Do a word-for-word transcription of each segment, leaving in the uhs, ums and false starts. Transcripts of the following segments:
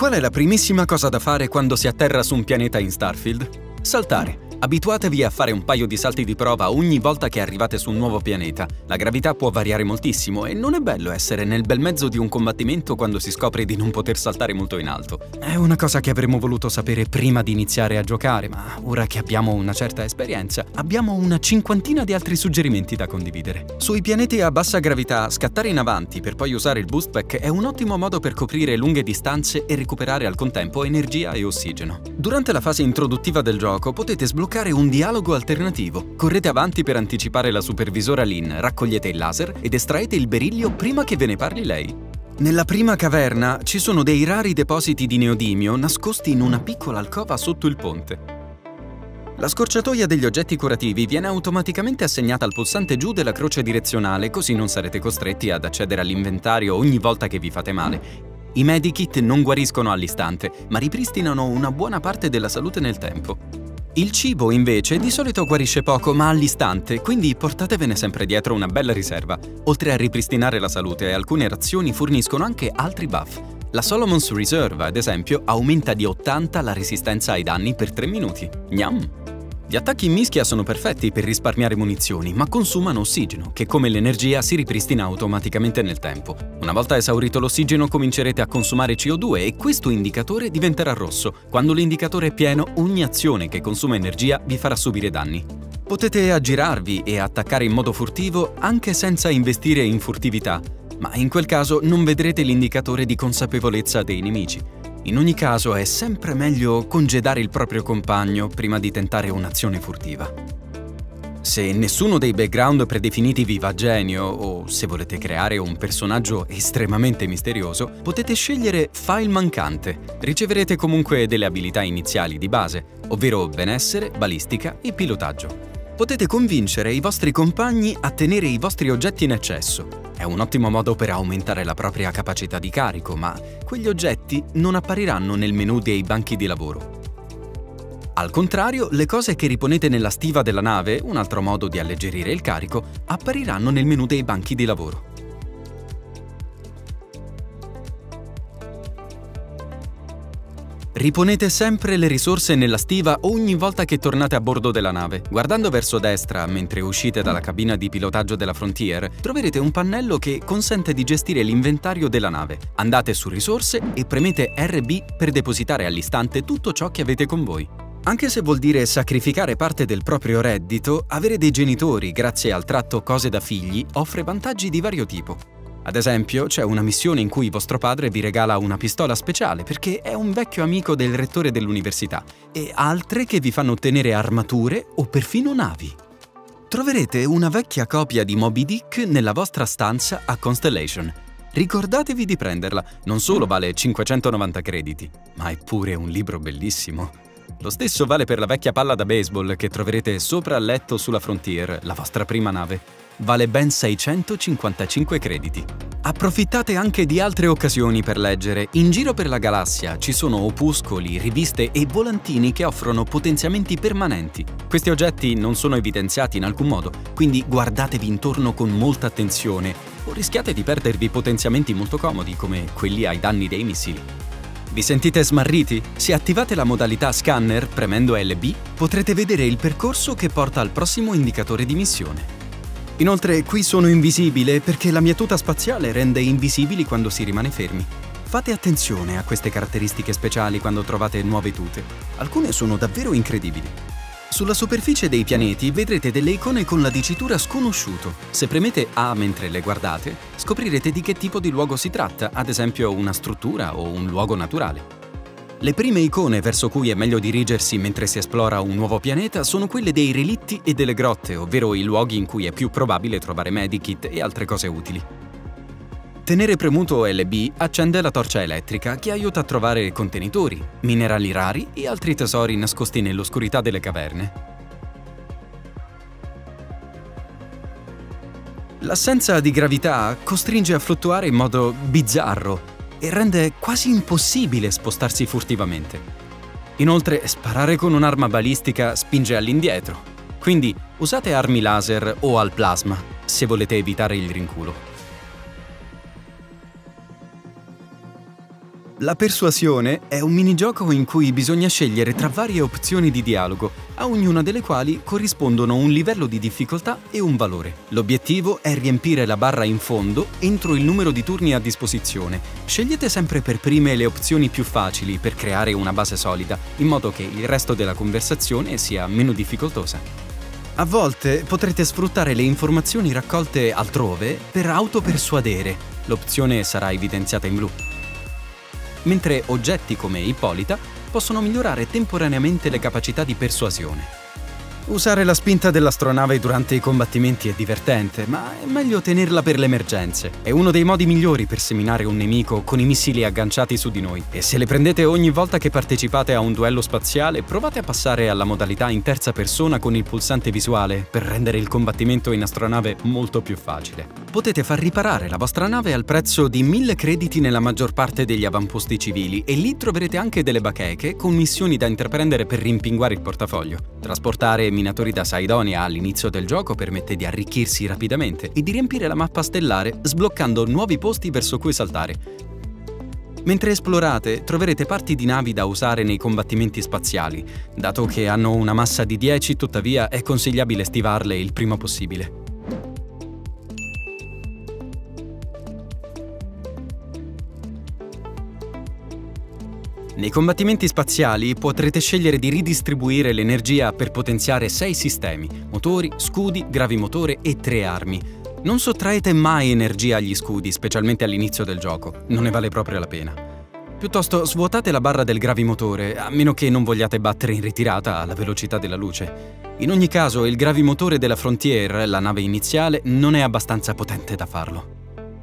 Qual è la primissima cosa da fare quando si atterra su un pianeta in Starfield? Saltare. Abituatevi a fare un paio di salti di prova ogni volta che arrivate su un nuovo pianeta. La gravità può variare moltissimo e non è bello essere nel bel mezzo di un combattimento quando si scopre di non poter saltare molto in alto. È una cosa che avremmo voluto sapere prima di iniziare a giocare, ma ora che abbiamo una certa esperienza, abbiamo una cinquantina di altri suggerimenti da condividere. Sui pianeti a bassa gravità, scattare in avanti per poi usare il boost pack è un ottimo modo per coprire lunghe distanze e recuperare al contempo energia e ossigeno. Durante la fase introduttiva del gioco potete sbloccare un dialogo alternativo. Correte avanti per anticipare la supervisora Lynn, raccogliete il laser ed estraete il berillio prima che ve ne parli lei. Nella prima caverna ci sono dei rari depositi di neodimio nascosti in una piccola alcova sotto il ponte. La scorciatoia degli oggetti curativi viene automaticamente assegnata al pulsante giù della croce direzionale, così non sarete costretti ad accedere all'inventario ogni volta che vi fate male. I medikit non guariscono all'istante, ma ripristinano una buona parte della salute nel tempo. Il cibo, invece, di solito guarisce poco, ma all'istante, quindi portatevene sempre dietro una bella riserva. Oltre a ripristinare la salute, alcune razioni forniscono anche altri buff. La Solomon's Reserve, ad esempio, aumenta di ottanta la resistenza ai danni per tre minuti. Gnam! Gli attacchi in mischia sono perfetti per risparmiare munizioni, ma consumano ossigeno, che come l'energia si ripristina automaticamente nel tempo. Una volta esaurito l'ossigeno comincerete a consumare C O due e questo indicatore diventerà rosso. Quando l'indicatore è pieno, ogni azione che consuma energia vi farà subire danni. Potete aggirarvi e attaccare in modo furtivo anche senza investire in furtività, ma in quel caso non vedrete l'indicatore di consapevolezza dei nemici. In ogni caso è sempre meglio congedare il proprio compagno prima di tentare un'azione furtiva. Se nessuno dei background predefiniti vi va a genio o se volete creare un personaggio estremamente misterioso, potete scegliere File Mancante. Riceverete comunque delle abilità iniziali di base, ovvero benessere, balistica e pilotaggio. Potete convincere i vostri compagni a tenere i vostri oggetti in eccesso. È un ottimo modo per aumentare la propria capacità di carico, ma quegli oggetti non appariranno nel menu dei banchi di lavoro. Al contrario, le cose che riponete nella stiva della nave, un altro modo di alleggerire il carico, appariranno nel menu dei banchi di lavoro. Riponete sempre le risorse nella stiva ogni volta che tornate a bordo della nave. Guardando verso destra, mentre uscite dalla cabina di pilotaggio della Frontier, troverete un pannello che consente di gestire l'inventario della nave. Andate su Risorse e premete R B per depositare all'istante tutto ciò che avete con voi. Anche se vuol dire sacrificare parte del proprio reddito, avere dei genitori grazie al tratto Cose da figli offre vantaggi di vario tipo. Ad esempio, c'è una missione in cui vostro padre vi regala una pistola speciale perché è un vecchio amico del rettore dell'università, e altre che vi fanno ottenere armature o perfino navi. Troverete una vecchia copia di Moby Dick nella vostra stanza a Constellation. Ricordatevi di prenderla, non solo vale cinquecentonovanta crediti, ma è pure un libro bellissimo. Lo stesso vale per la vecchia palla da baseball che troverete sopra al letto sulla Frontier, la vostra prima nave. Vale ben seicentocinquantacinque crediti. Approfittate anche di altre occasioni per leggere. In giro per la galassia ci sono opuscoli, riviste e volantini che offrono potenziamenti permanenti. Questi oggetti non sono evidenziati in alcun modo, quindi guardatevi intorno con molta attenzione o rischiate di perdervi potenziamenti molto comodi come quelli ai danni dei missili. Vi sentite smarriti? Se attivate la modalità scanner premendo L B, potrete vedere il percorso che porta al prossimo indicatore di missione. Inoltre, qui sono invisibile perché la mia tuta spaziale rende invisibili quando si rimane fermi. Fate attenzione a queste caratteristiche speciali quando trovate nuove tute. Alcune sono davvero incredibili. Sulla superficie dei pianeti vedrete delle icone con la dicitura sconosciuto. Se premete A mentre le guardate, scoprirete di che tipo di luogo si tratta, ad esempio una struttura o un luogo naturale. Le prime icone verso cui è meglio dirigersi mentre si esplora un nuovo pianeta sono quelle dei relitti e delle grotte, ovvero i luoghi in cui è più probabile trovare medikit e altre cose utili. Tenere premuto L B accende la torcia elettrica che aiuta a trovare contenitori, minerali rari e altri tesori nascosti nell'oscurità delle caverne. L'assenza di gravità costringe a fluttuare in modo bizzarro e rende quasi impossibile spostarsi furtivamente. Inoltre, sparare con un'arma balistica spinge all'indietro, quindi usate armi laser o al plasma se volete evitare il rinculo. La persuasione è un minigioco in cui bisogna scegliere tra varie opzioni di dialogo, a ognuna delle quali corrispondono un livello di difficoltà e un valore. L'obiettivo è riempire la barra in fondo entro il numero di turni a disposizione. Scegliete sempre per prime le opzioni più facili per creare una base solida, in modo che il resto della conversazione sia meno difficoltosa. A volte potrete sfruttare le informazioni raccolte altrove per autopersuadere. L'opzione sarà evidenziata in blu. Mentre oggetti come Ippolita possono migliorare temporaneamente le capacità di persuasione. Usare la spinta dell'astronave durante i combattimenti è divertente, ma è meglio tenerla per le emergenze. È uno dei modi migliori per seminare un nemico con i missili agganciati su di noi. E se le prendete ogni volta che partecipate a un duello spaziale, provate a passare alla modalità in terza persona con il pulsante visuale per rendere il combattimento in astronave molto più facile. Potete far riparare la vostra nave al prezzo di mille crediti nella maggior parte degli avamposti civili e lì troverete anche delle bacheche con missioni da intraprendere per rimpinguare il portafoglio. Trasportare minatori da Saidonia all'inizio del gioco permette di arricchirsi rapidamente e di riempire la mappa stellare sbloccando nuovi posti verso cui saltare. Mentre esplorate, troverete parti di navi da usare nei combattimenti spaziali. Dato che hanno una massa di dieci, tuttavia, è consigliabile stivarle il prima possibile. Nei combattimenti spaziali potrete scegliere di ridistribuire l'energia per potenziare sei sistemi: motori, scudi, gravimotore e tre armi. Non sottraete mai energia agli scudi, specialmente all'inizio del gioco, non ne vale proprio la pena. Piuttosto svuotate la barra del gravimotore, a meno che non vogliate battere in ritirata alla velocità della luce. In ogni caso, il gravimotore della Frontier, la nave iniziale, non è abbastanza potente da farlo.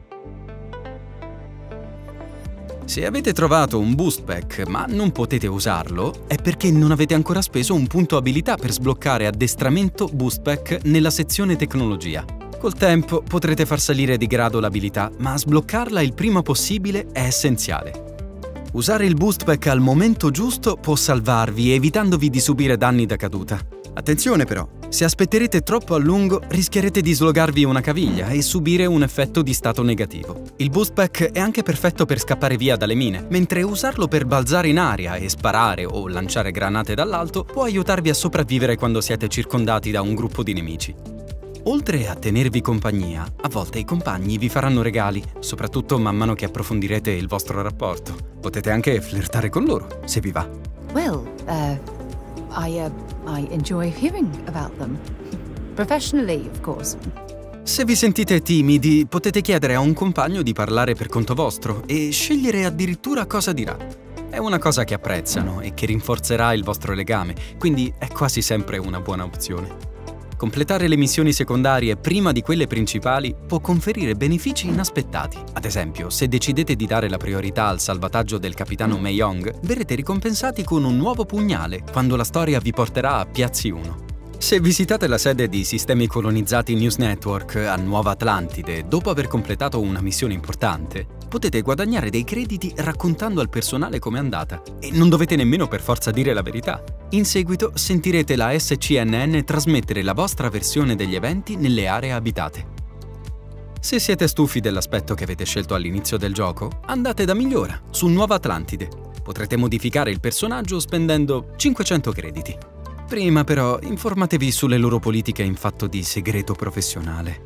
Se avete trovato un boost pack ma non potete usarlo, è perché non avete ancora speso un punto abilità per sbloccare addestramento boost pack nella sezione tecnologia. Col tempo potrete far salire di grado l'abilità, ma sbloccarla il prima possibile è essenziale. Usare il boost pack al momento giusto può salvarvi, evitandovi di subire danni da caduta. Attenzione però, se aspetterete troppo a lungo rischierete di slogarvi una caviglia e subire un effetto di stato negativo. Il boost pack è anche perfetto per scappare via dalle mine, mentre usarlo per balzare in aria e sparare o lanciare granate dall'alto può aiutarvi a sopravvivere quando siete circondati da un gruppo di nemici. Oltre a tenervi compagnia, a volte i compagni vi faranno regali, soprattutto man mano che approfondirete il vostro rapporto. Potete anche flirtare con loro, se vi va. Well, uh, I, uh, I enjoy hearing about them. Professionally, of course. Se vi sentite timidi, potete chiedere a un compagno di parlare per conto vostro e scegliere addirittura cosa dirà. È una cosa che apprezzano e che rinforzerà il vostro legame, quindi è quasi sempre una buona opzione. Completare le missioni secondarie prima di quelle principali può conferire benefici inaspettati. Ad esempio, se decidete di dare la priorità al salvataggio del capitano Mei-Yong, verrete ricompensati con un nuovo pugnale quando la storia vi porterà a Piazzi uno. Se visitate la sede di Sistemi Colonizzati News Network a Nuova Atlantide dopo aver completato una missione importante, potete guadagnare dei crediti raccontando al personale com'è andata e non dovete nemmeno per forza dire la verità. In seguito sentirete la S C N N trasmettere la vostra versione degli eventi nelle aree abitate. Se siete stufi dell'aspetto che avete scelto all'inizio del gioco, andate da Migliora su Nuova Atlantide. Potrete modificare il personaggio spendendo cinquecento crediti. Prima però informatevi sulle loro politiche in fatto di segreto professionale.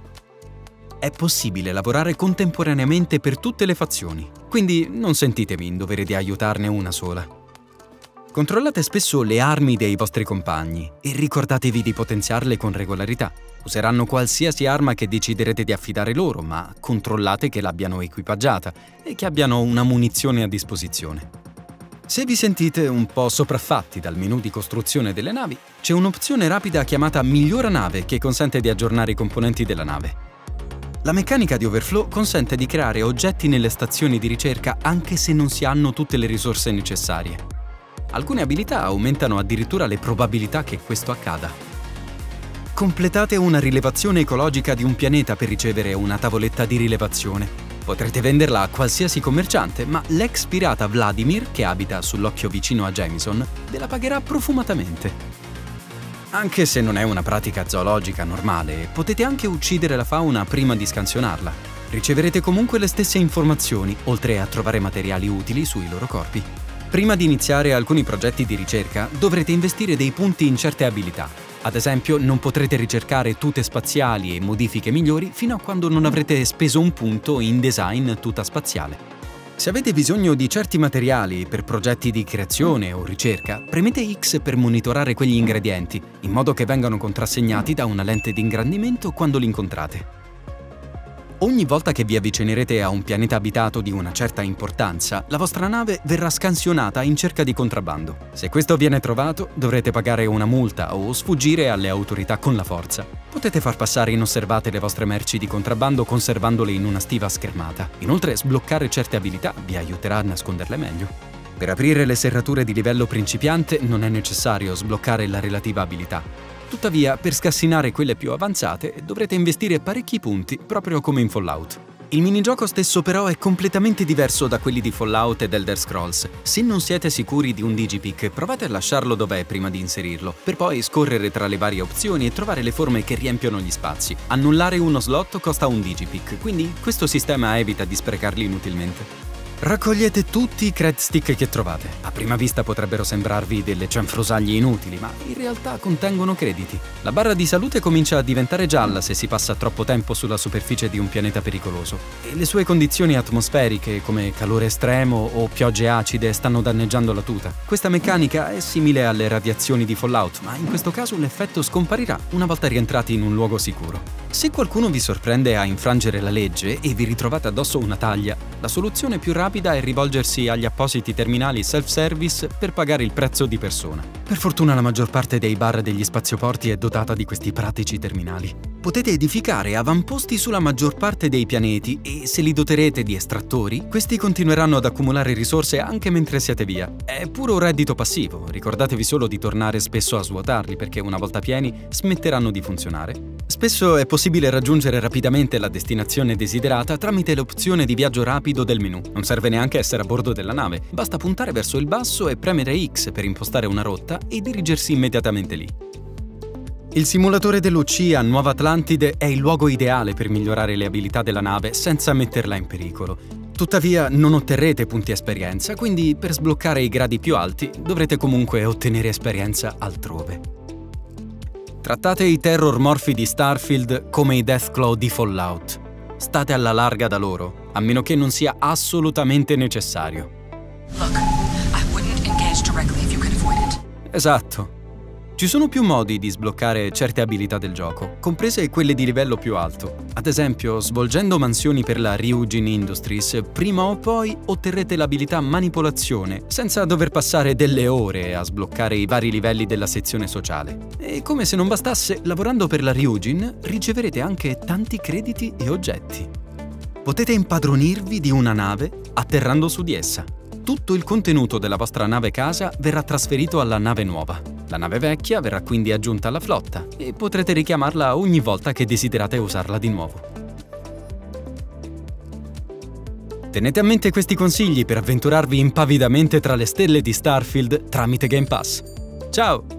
È possibile lavorare contemporaneamente per tutte le fazioni, quindi non sentitevi in dovere di aiutarne una sola. Controllate spesso le armi dei vostri compagni e ricordatevi di potenziarle con regolarità. Useranno qualsiasi arma che deciderete di affidare loro, ma controllate che l'abbiano equipaggiata e che abbiano una munizione a disposizione. Se vi sentite un po' sopraffatti dal menu di costruzione delle navi, c'è un'opzione rapida chiamata Migliora nave che consente di aggiornare i componenti della nave. La meccanica di Overflow consente di creare oggetti nelle stazioni di ricerca anche se non si hanno tutte le risorse necessarie. Alcune abilità aumentano addirittura le probabilità che questo accada. Completate una rilevazione ecologica di un pianeta per ricevere una tavoletta di rilevazione. Potrete venderla a qualsiasi commerciante, ma l'ex pirata Vladimir, che abita sull'occhio vicino a Jamison, ve la pagherà profumatamente. Anche se non è una pratica zoologica normale, potete anche uccidere la fauna prima di scansionarla. riceverete comunque le stesse informazioni, oltre a trovare materiali utili sui loro corpi. Prima di iniziare alcuni progetti di ricerca, dovrete investire dei punti in certe abilità. Ad esempio, non potrete ricercare tute spaziali e modifiche migliori fino a quando non avrete speso un punto in design tuta spaziale. Se avete bisogno di certi materiali per progetti di creazione o ricerca, premete X per monitorare quegli ingredienti, in modo che vengano contrassegnati da una lente di ingrandimento quando li incontrate. Ogni volta che vi avvicinerete a un pianeta abitato di una certa importanza, la vostra nave verrà scansionata in cerca di contrabbando. Se questo viene trovato, dovrete pagare una multa o sfuggire alle autorità con la forza. Potete far passare inosservate le vostre merci di contrabbando conservandole in una stiva schermata. Inoltre, sbloccare certe abilità vi aiuterà a nasconderle meglio. Per aprire le serrature di livello principiante non è necessario sbloccare la relativa abilità. Tuttavia, per scassinare quelle più avanzate, dovrete investire parecchi punti, proprio come in Fallout. Il minigioco stesso però è completamente diverso da quelli di Fallout ed Elder Scrolls. Se non siete sicuri di un digipick, provate a lasciarlo dov'è prima di inserirlo, per poi scorrere tra le varie opzioni e trovare le forme che riempiono gli spazi. Annullare uno slot costa un digipick, quindi questo sistema evita di sprecarli inutilmente. Raccogliete tutti i cred stick che trovate. A prima vista potrebbero sembrarvi delle cianfrusaglie inutili, ma in realtà contengono crediti. La barra di salute comincia a diventare gialla se si passa troppo tempo sulla superficie di un pianeta pericoloso, e le sue condizioni atmosferiche, come calore estremo o piogge acide, stanno danneggiando la tuta. Questa meccanica è simile alle radiazioni di Fallout, ma in questo caso l'effetto scomparirà una volta rientrati in un luogo sicuro. Se qualcuno vi sorprende a infrangere la legge e vi ritrovate addosso una taglia, la soluzione più rapida è rivolgersi agli appositi terminali self-service per pagare il prezzo di persona. Per fortuna la maggior parte dei bar degli spazioporti è dotata di questi pratici terminali. Potete edificare avamposti sulla maggior parte dei pianeti e se li doterete di estrattori, questi continueranno ad accumulare risorse anche mentre siete via. È puro reddito passivo, ricordatevi solo di tornare spesso a svuotarli perché una volta pieni smetteranno di funzionare. Spesso è possibile raggiungere rapidamente la destinazione desiderata tramite l'opzione di viaggio rapido del menu. Non serve neanche essere a bordo della nave, basta puntare verso il basso e premere X per impostare una rotta e dirigersi immediatamente lì. Il simulatore dell'U C a Nuova Atlantide è il luogo ideale per migliorare le abilità della nave senza metterla in pericolo. Tuttavia non otterrete punti esperienza, quindi per sbloccare i gradi più alti dovrete comunque ottenere esperienza altrove. Trattate i terror morfi di Starfield come i Deathclaw di Fallout. State alla larga da loro, a meno che non sia assolutamente necessario. Look, I wouldn't engage directly if you could avoid it. Esatto. Ci sono più modi di sbloccare certe abilità del gioco, comprese quelle di livello più alto. Ad esempio, svolgendo mansioni per la Ryujin Industries, prima o poi otterrete l'abilità manipolazione, senza dover passare delle ore a sbloccare i vari livelli della sezione sociale. E come se non bastasse, lavorando per la Ryujin, riceverete anche tanti crediti e oggetti. Potete impadronirvi di una nave atterrando su di essa. Tutto il contenuto della vostra nave casa verrà trasferito alla nave nuova. La nave vecchia verrà quindi aggiunta alla flotta e potrete richiamarla ogni volta che desiderate usarla di nuovo. Tenete a mente questi consigli per avventurarvi impavidamente tra le stelle di Starfield tramite Game Pass. Ciao!